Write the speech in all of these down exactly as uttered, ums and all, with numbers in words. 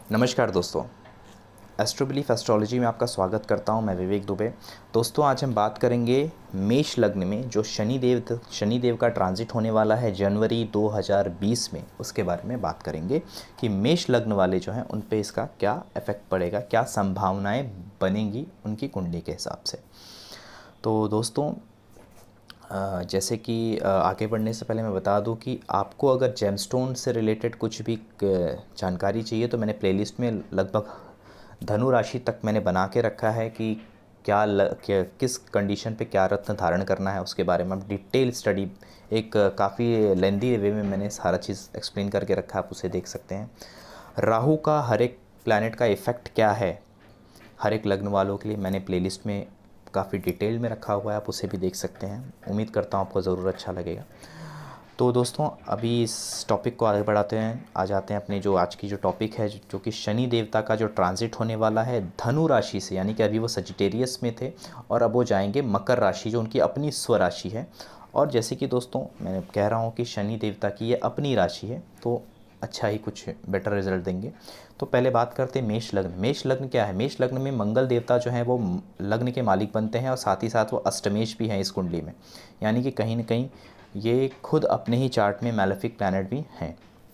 नमस्कार दोस्तों, एस्ट्रोबिलीफ एस्ट्रोलॉजी में आपका स्वागत करता हूं। मैं विवेक दुबे। दोस्तों, आज हम बात करेंगे मेष लग्न में जो शनिदेव शनिदेव का ट्रांजिट होने वाला है जनवरी दो हज़ार बीस में, उसके बारे में बात करेंगे कि मेष लग्न वाले जो हैं उन पे इसका क्या इफ़ेक्ट पड़ेगा, क्या संभावनाएं बनेंगी उनकी कुंडली के हिसाब से। तो दोस्तों, अ, जैसे कि अ, आगे बढ़ने से पहले मैं बता दूं कि आपको अगर जेमस्टोन से रिलेटेड कुछ भी क- जानकारी चाहिए तो मैंने प्लेलिस्ट में लगभग धनु राशि तक मैंने बना के रखा है कि क्या, ल, क्या किस कंडीशन पे क्या रत्न धारण करना है, उसके बारे में हम डिटेल स्टडी एक काफ़ी लेंदी वे में मैंने सारा चीज़ एक्सप्लेन करके रखा है, आप उसे देख सकते हैं। राहु का हर एक प्लैनेट का इफ़ेक्ट क्या है हर एक लग्न वालों के लिए मैंने प्लेलिस्ट में काफ़ी डिटेल में रखा हुआ है, आप उसे भी देख सकते हैं। उम्मीद करता हूँ आपको ज़रूर अच्छा लगेगा। तो दोस्तों, अभी इस टॉपिक को आगे बढ़ाते हैं, आ जाते हैं अपने जो आज की जो टॉपिक है, जो कि शनि देवता का जो ट्रांजिट होने वाला है धनु राशि से, यानी कि अभी वो सजिटेरियस में थे और अब वो जाएंगे मकर राशि जो उनकी अपनी स्वराशि है। और जैसे कि दोस्तों मैं कह रहा हूँ कि शनि देवता की ये अपनी राशि है तो अच्छा ही कुछ बेटर रिजल्ट देंगे। तो पहले बात करते हैं मेष लग्न। मेष लग्न क्या है? मेष लग्न में मंगल देवता जो हैं वो लग्न के मालिक बनते हैं और साथ ही साथ वो अष्टमेश भी हैं इस कुंडली में, यानी कि कहीं ना कहीं ये खुद अपने ही चार्ट में मैलेफिक प्लैनेट भी हैं।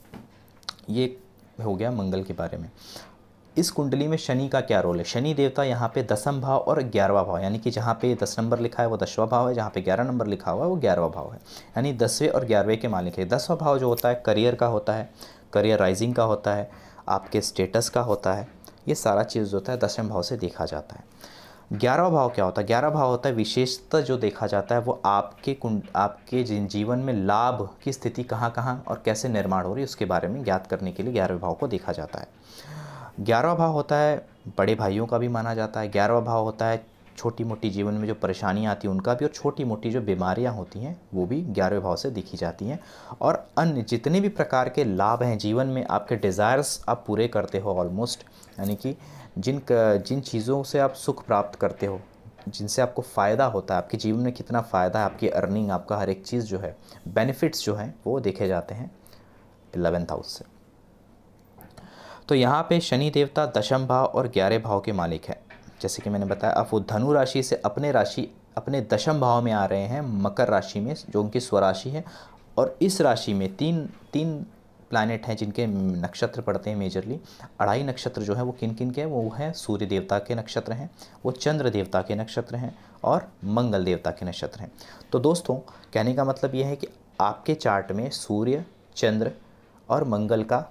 ये हो गया मंगल के बारे में। इस कुंडली में शनि का क्या रोल है? शनि देवता यहाँ पे दसम भाव और ग्यारहवा भाव, यानी कि जहाँ पे दस नंबर लिखा है वो दसवां भाव है, जहाँ पे ग्यारह नंबर लिखा हुआ है वो ग्यारहवा भाव है, यानी दसवें और ग्यारहवें के मालिक है। दसवां भाव जो होता है करियर का होता है, करियर राइजिंग का होता है, आपके स्टेटस का होता है, ये सारा चीज़ जो होता है दसवें भाव से देखा जाता है। ग्यारहवा भाव क्या होता है? ग्यारह भाव होता है विशेषता जो देखा जाता है वो आपके कुंड आपके जिन जीवन में लाभ की स्थिति कहाँ कहाँ और कैसे निर्माण हो रही है उसके बारे में ज्ञात करने के लिए ग्यारहवें भाव को देखा जाता है। ग्यारहवा भाव होता है बड़े भाइयों का भी माना जाता है। ग्यारहवा भाव होता है छोटी मोटी जीवन में जो परेशानियां आती हैं उनका भी, और छोटी मोटी जो बीमारियां होती हैं वो भी ग्यारहवें भाव से दिखी जाती हैं। और अन्य जितने भी प्रकार के लाभ हैं जीवन में, आपके डिज़ायर्स आप पूरे करते हो ऑलमोस्ट, यानी कि जिन जिन चीज़ों से आप सुख प्राप्त करते हो, जिनसे आपको फ़ायदा होता है, आपके जीवन में कितना फ़ायदा है, आपकी अर्निंग, आपका हर एक चीज़ जो है, बेनिफिट्स जो हैं वो देखे जाते हैं इलेवेंथ हाउस से। तो यहाँ पे शनि देवता दशम भाव और ग्यारह भाव के मालिक है। जैसे कि मैंने बताया, अब वो धनु राशि से अपने राशि अपने दशम भाव में आ रहे हैं मकर राशि में, जो उनकी स्वराशि है। और इस राशि में तीन तीन प्लैनेट हैं जिनके नक्षत्र पड़ते हैं मेजरली। अढ़ाई नक्षत्र जो है वो किन किन के हैं? वो हैं सूर्य देवता के नक्षत्र हैं, वो चंद्र देवता के नक्षत्र हैं और मंगल देवता के नक्षत्र हैं। तो दोस्तों, कहने का मतलब ये है कि आपके चार्ट में सूर्य, चंद्र और मंगल का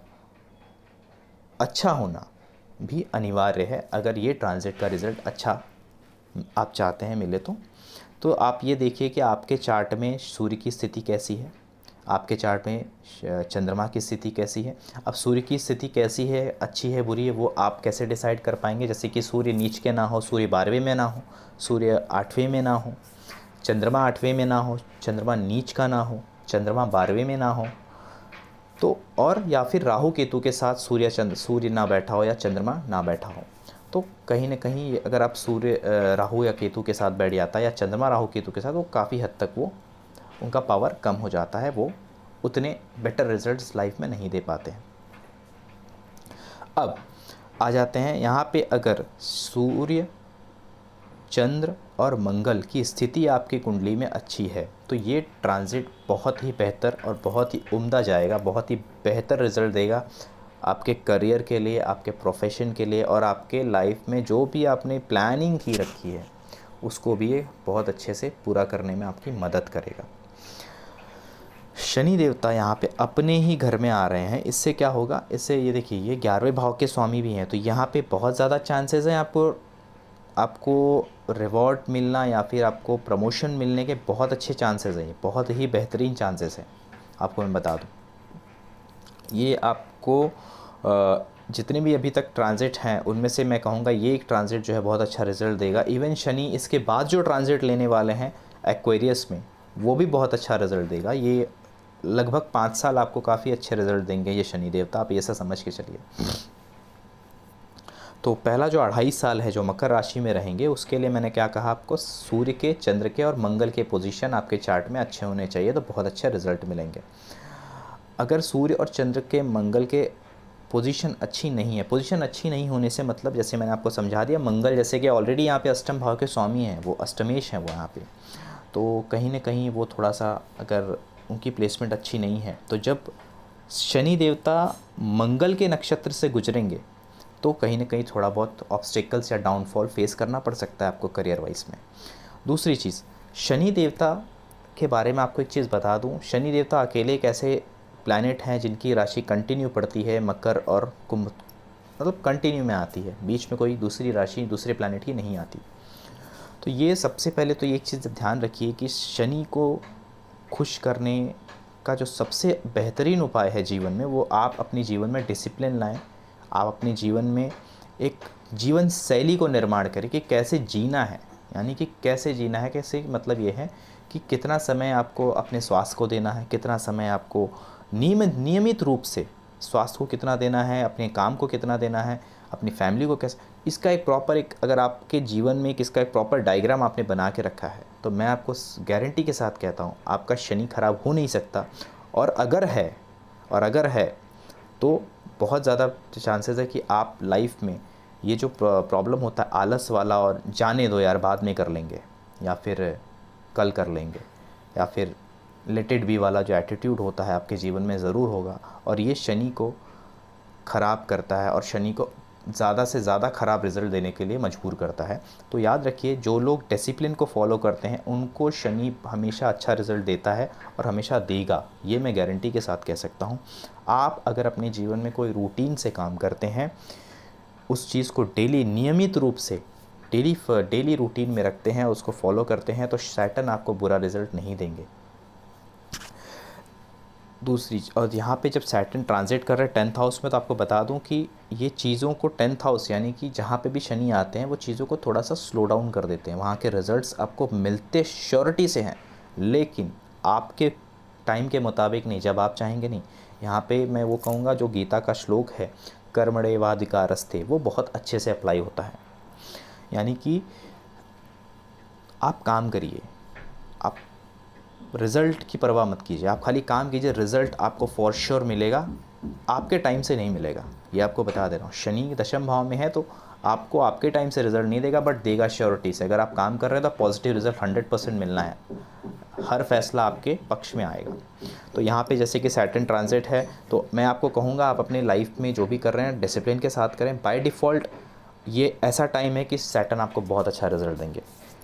अच्छा होना भी अनिवार्य है अगर ये ट्रांजिट का रिज़ल्ट अच्छा आप चाहते हैं मिले तो। तो आप ये देखिए कि आपके चार्ट में सूर्य की स्थिति कैसी है, आपके चार्ट में चंद्रमा की स्थिति कैसी है। अब सूर्य की स्थिति कैसी है, अच्छी है बुरी है, वो आप कैसे डिसाइड कर पाएंगे? जैसे कि सूर्य नीच के ना हो, सूर्य बारहवें में ना हो, सूर्य आठवें में ना हो, चंद्रमा आठवें में ना हो, चंद्रमा नीच का ना हो, चंद्रमा बारहवें में ना हो, तो और या फिर राहु केतु के साथ सूर्य चंद्र सूर्य ना बैठा हो या चंद्रमा ना बैठा हो, तो कहीं ना कहीं अगर आप सूर्य राहु या केतु के साथ बैठ जाता है या चंद्रमा राहु केतु के साथ, वो काफ़ी हद तक वो उनका पावर कम हो जाता है, वो उतने बेटर रिजल्ट्स लाइफ में नहीं दे पाते हैं। अब आ जाते हैं यहाँ पे, अगर सूर्य, चंद्र और मंगल की स्थिति आपकी कुंडली में अच्छी है तो ये ट्रांजिट बहुत ही बेहतर और बहुत ही उम्दा जाएगा, बहुत ही बेहतर रिजल्ट देगा आपके करियर के लिए, आपके प्रोफेशन के लिए, और आपके लाइफ में जो भी आपने प्लानिंग की रखी है उसको भी ये बहुत अच्छे से पूरा करने में आपकी मदद करेगा। शनि देवता यहाँ पे अपने ही घर में आ रहे हैं, इससे क्या होगा? इससे ये देखिए, ये ग्यारहवें भाव के स्वामी भी हैं, तो यहाँ पे बहुत ज़्यादा चांसेस हैं आपको आपको रिवॉर्ड मिलना या फिर आपको प्रमोशन मिलने के बहुत अच्छे चांसेस हैं, बहुत ही बेहतरीन चांसेस हैं। आपको मैं बता दूं, ये आपको जितने भी अभी तक ट्रांजिट हैं उनमें से मैं कहूँगा ये एक ट्रांजिट जो है बहुत अच्छा रिजल्ट देगा। इवन शनि इसके बाद जो ट्रांजिट लेने वाले हैं एक्वेरियस में, वो भी बहुत अच्छा रिजल्ट देगा। ये लगभग पाँच साल आपको काफ़ी अच्छे रिजल्ट देंगे ये शनि देवता, आप ऐसा समझ के चलिए। तो पहला जो अढ़ाई साल है जो मकर राशि में रहेंगे, उसके लिए मैंने क्या कहा आपको, सूर्य के, चंद्र के और मंगल के पोजीशन आपके चार्ट में अच्छे होने चाहिए तो बहुत अच्छे रिजल्ट मिलेंगे। अगर सूर्य और चंद्र के, मंगल के पोजीशन अच्छी नहीं है। पोजीशन अच्छी नहीं होने से मतलब जैसे मैंने आपको समझा दिया, मंगल जैसे कि ऑलरेडी यहाँ पे अष्टम भाव के स्वामी हैं, वो अष्टमेश हैं वो यहाँ पे, तो कहीं ना कहीं वो थोड़ा सा अगर उनकी प्लेसमेंट अच्छी नहीं है, तो जब शनि देवता मंगल के नक्षत्र से गुजरेंगे तो कहीं ना कहीं थोड़ा बहुत ऑब्स्टेकल्स या डाउनफॉल फेस करना पड़ सकता है आपको करियर वाइज में। दूसरी चीज़, शनि देवता के बारे में आपको एक चीज़ बता दूं, शनि देवता अकेले एक ऐसे प्लैनेट हैं जिनकी राशि कंटिन्यू पड़ती है मकर और कुंभ, मतलब कंटिन्यू में आती है, बीच में कोई दूसरी राशि दूसरे प्लैनेट की नहीं आती। तो ये सबसे पहले तो एक चीज़ ध्यान रखिए कि शनि को खुश करने का जो सबसे बेहतरीन उपाय है जीवन में, वो आप अपने जीवन में डिसिप्लिन लाएं। आप अपने जीवन में एक जीवन शैली को निर्माण करें कि कैसे जीना है, यानी कि कैसे जीना है, कैसे मतलब ये है कि कितना समय आपको अपने स्वास्थ्य को देना है, कितना समय आपको नियमित नियमित रूप से स्वास्थ्य को कितना देना है, अपने काम को कितना देना है, अपनी फैमिली को कैसे, इसका एक प्रॉपर एक अगर आपके जीवन में एक इसका एक प्रॉपर डायग्राम आपने बना के रखा है, तो मैं आपको गारंटी के साथ कहता हूँ आपका शनि खराब हो नहीं सकता। और अगर है और अगर है तो बहुत ज़्यादा चांसेस है कि आप लाइफ में ये जो प्रॉब्लम होता है आलस वाला और जाने दो यार बाद में कर लेंगे या फिर कल कर लेंगे या फिर लेट इट बी वाला जो एटीट्यूड होता है आपके जीवन में ज़रूर होगा, और ये शनि को ख़राब करता है और शनि को ज़्यादा से ज़्यादा ख़राब रिज़ल्ट देने के लिए मजबूर करता है। तो याद रखिए, जो लोग डिसिप्लिन को फॉलो करते हैं उनको शनि हमेशा अच्छा रिज़ल्ट देता है और हमेशा देगा, ये मैं गारंटी के साथ कह सकता हूँ। आप अगर अपने जीवन में कोई रूटीन से काम करते हैं, उस चीज़ को डेली नियमित रूप से डेली डेली रूटीन में रखते हैं, उसको फॉलो करते हैं, तो सैटर्न आपको बुरा रिज़ल्ट नहीं देंगे। दूसरी, और यहाँ पे जब सैटर्न ट्रांजिट कर रहे हैं टेंथ हाउस में, तो आपको बता दूँ कि ये चीज़ों को टेंथ हाउस यानी कि जहाँ पे भी शनि आते हैं वो चीज़ों को थोड़ा सा स्लो डाउन कर देते हैं। वहाँ के रिजल्ट्स आपको मिलते श्योरिटी से हैं, लेकिन आपके टाइम के मुताबिक नहीं, जब आप चाहेंगे नहीं। यहाँ पे मैं वो कहूँगा जो गीता का श्लोक है कर्मणे वाधिकारस्ते, वो बहुत अच्छे से अप्लाई होता है। यानी कि आप काम करिए, आप रिज़ल्ट की परवाह मत कीजिए, आप खाली काम कीजिए, रिज़ल्ट आपको फॉर श्योर मिलेगा, आपके टाइम से नहीं मिलेगा, ये आपको बता दे रहा हूँ। शनि दशम भाव में है तो आपको आपके टाइम से रिज़ल्ट नहीं देगा, बट देगा श्योरिटी से। अगर आप काम कर रहे हैं तो पॉजिटिव रिज़ल्ट हंड्रेड परसेंट मिलना है, हर फैसला आपके पक्ष में आएगा। तो यहाँ पे जैसे कि सैटर्न ट्रांजिट है, तो मैं आपको कहूँगा आप अपने लाइफ में जो भी कर रहे हैं डिसिप्लिन के साथ करें। बाय डिफ़ॉल्ट ये ऐसा टाइम है कि सैटर्न आपको बहुत अच्छा रिज़ल्ट देंगे।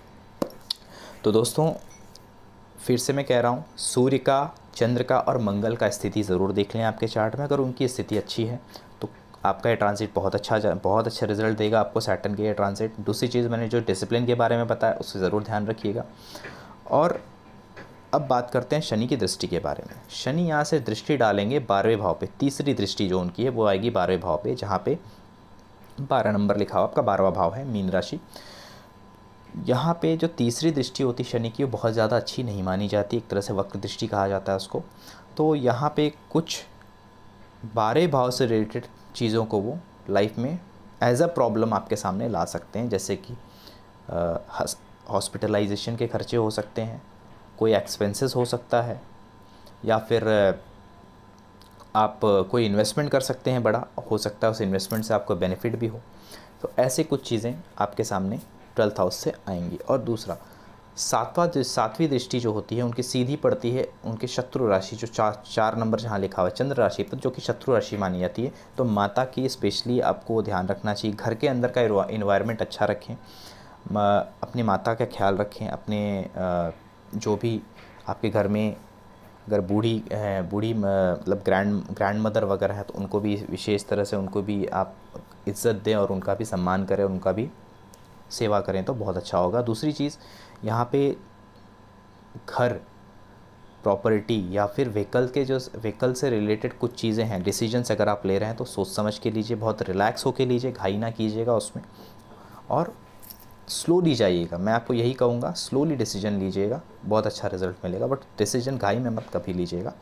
तो दोस्तों फिर से मैं कह रहा हूँ, सूर्य का, चंद्र का और मंगल का स्थिति ज़रूर देख लें आपके चार्ट में। अगर उनकी स्थिति अच्छी है तो आपका ये ट्रांजिट बहुत अच्छा बहुत अच्छा रिजल्ट देगा आपको सैटर्न के ये ट्रांजिट। दूसरी चीज़ मैंने जो डिसिप्लिन के बारे में बताया उससे ज़रूर ध्यान रखिएगा। और अब बात करते हैं शनि की दृष्टि के बारे में। शनि यहाँ से दृष्टि डालेंगे बारहवें भाव पे, तीसरी दृष्टि जो उनकी है वो आएगी बारहवें भाव पे, जहाँ पे बारह नंबर लिखा हुआ आपका बारहवां भाव है मीन राशि। यहाँ पे जो तीसरी दृष्टि होती शनि की वो बहुत ज़्यादा अच्छी नहीं मानी जाती, एक तरह से वक्र दृष्टि कहा जाता है उसको। तो यहाँ पे कुछ बारह भाव से रिलेटेड चीज़ों को वो लाइफ में एज अ प्रॉब्लम आपके सामने ला सकते हैं, जैसे कि हॉस्पिटलाइजेशन के खर्चे हो सकते हैं, कोई एक्सपेंसेस हो सकता है, या फिर आप कोई इन्वेस्टमेंट कर सकते हैं, बड़ा हो सकता है उस इन्वेस्टमेंट से आपको बेनिफिट भी हो। तो ऐसे कुछ चीज़ें आपके सामने ट्वेल्थ हाउस से आएंगी। और दूसरा, सातवां सातवीं दृष्टि जो होती है उनकी सीधी पड़ती है उनके शत्रु राशि, जो चार चार नंबर जहाँ लिखा हुआ है चंद्र राशि पर, जो कि शत्रु राशि मानी जाती है। तो माता की स्पेशली आपको ध्यान रखना चाहिए, घर के अंदर का इन्वायरमेंट अच्छा रखें, अपनी माता का ख्याल रखें, अपने जो भी आपके घर में अगर बूढ़ी है, बूढ़ी मतलब ग्रैंड ग्रैंड मदर वगैरह है, तो उनको भी विशेष तरह से उनको भी आप इज़्ज़त दें और उनका भी सम्मान करें, उनका भी सेवा करें तो बहुत अच्छा होगा। दूसरी चीज़, यहाँ पे घर, प्रॉपर्टी या फिर व्हीकल के जो व्हीकल से रिलेटेड कुछ चीज़ें हैं, डिसीजंस अगर आप ले रहे हैं तो सोच समझ के लीजिए, बहुत रिलैक्स होके लीजिए, घाई ना कीजिएगा उसमें, और स्लोली जाइएगा। मैं आपको यही कहूँगा, स्लोली डिसीजन लीजिएगा, बहुत अच्छा रिजल्ट मिलेगा, बट डिसीजन घाई में मत कभी लीजिएगा।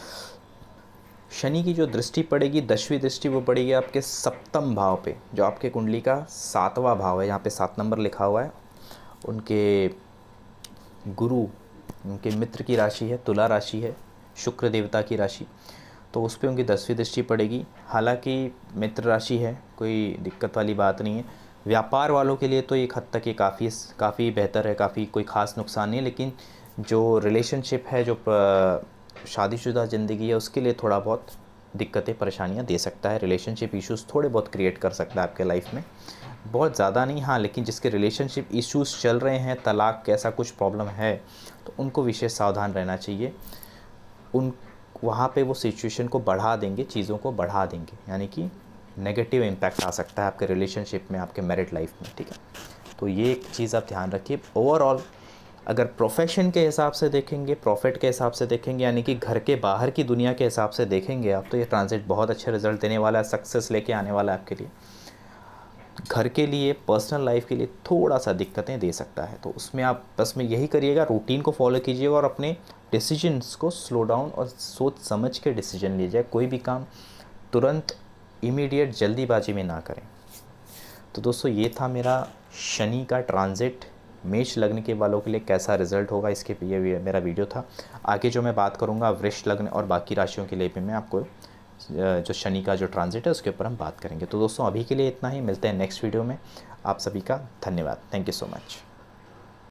शनि की जो दृष्टि पड़ेगी, दसवीं दृष्टि, वो पड़ेगी आपके सप्तम भाव पे, जो आपके कुंडली का सातवां भाव है, यहाँ पे सात नंबर लिखा हुआ है। उनके गुरु, उनके मित्र की राशि है, तुला राशि है, शुक्र देवता की राशि। तो उस पर उनकी दसवीं दृष्टि पड़ेगी। हालांकि मित्र राशि है, कोई दिक्कत वाली बात नहीं है। व्यापार वालों के लिए तो एक हद तक ये काफ़ी काफ़ी बेहतर है, काफ़ी कोई ख़ास नुकसान नहीं है। लेकिन जो रिलेशनशिप है, जो शादीशुदा ज़िंदगी है, उसके लिए थोड़ा बहुत दिक्कतें परेशानियां दे सकता है। रिलेशनशिप इश्यूज़ थोड़े बहुत क्रिएट कर सकता है आपके लाइफ में, बहुत ज़्यादा नहीं। हाँ, लेकिन जिसके रिलेशनशिप इश्यूज़ चल रहे हैं, तलाक कैसा कुछ प्रॉब्लम है, तो उनको विशेष सावधान रहना चाहिए। उन वहाँ पे वो सिचुएशन को बढ़ा देंगे, चीज़ों को बढ़ा देंगे, यानी कि नेगेटिव इम्पैक्ट आ सकता है आपके रिलेशनशिप में, आपके मैरिड लाइफ में, ठीक है। तो ये एक चीज़ आप ध्यान रखिए। ओवरऑल अगर प्रोफेशन के हिसाब से देखेंगे, प्रॉफिट के हिसाब से देखेंगे, यानी कि घर के बाहर की दुनिया के हिसाब से देखेंगे आप, तो ये ट्रांजिट बहुत अच्छे रिजल्ट देने वाला है, सक्सेस लेके आने वाला है आपके लिए। घर के लिए, पर्सनल लाइफ के लिए थोड़ा सा दिक्कतें दे सकता है, तो उसमें आप बस में यही करिएगा, रूटीन को फॉलो कीजिएगा और अपने डिसीजंस को स्लो डाउन और सोच समझ के डिसीजन लीजिए। कोई भी काम तुरंत इमीडिएट जल्दीबाजी में ना करें। तो दोस्तों, ये था मेरा शनि का ट्रांजिट मेष लग्न के वालों के लिए कैसा रिजल्ट होगा, इसके ये मेरा वीडियो था। आगे जो मैं बात करूँगा वृष लग्न और बाकी राशियों के लिए भी मैं आपको जो शनि का जो ट्रांजिट है उसके ऊपर हम बात करेंगे। तो दोस्तों, अभी के लिए इतना ही, मिलते हैं नेक्स्ट वीडियो में। आप सभी का धन्यवाद। Thank you so much.